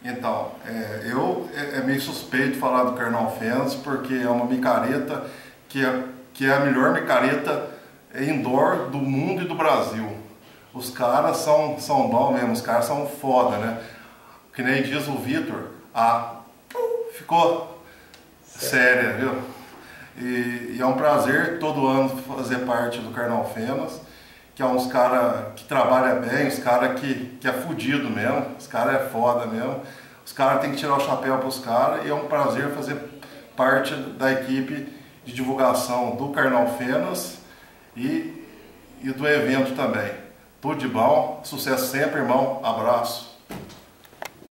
Então, é meio suspeito falar do Carnal Fence porque é uma micareta que é a melhor micareta indoor do mundo e do Brasil. Os caras são bons mesmo, os caras são foda, né? Que nem diz o Vitor, ficou séria, viu? E é um prazer todo ano fazer parte do Carnal Fenas, que é uns caras que trabalham bem, os caras que é fudido mesmo, os caras é foda mesmo, os caras tem que tirar o chapéu pros caras e é um prazer fazer parte da equipe de divulgação do Carnal Fenas e do evento também. Tudo de bom, sucesso sempre, irmão, abraço.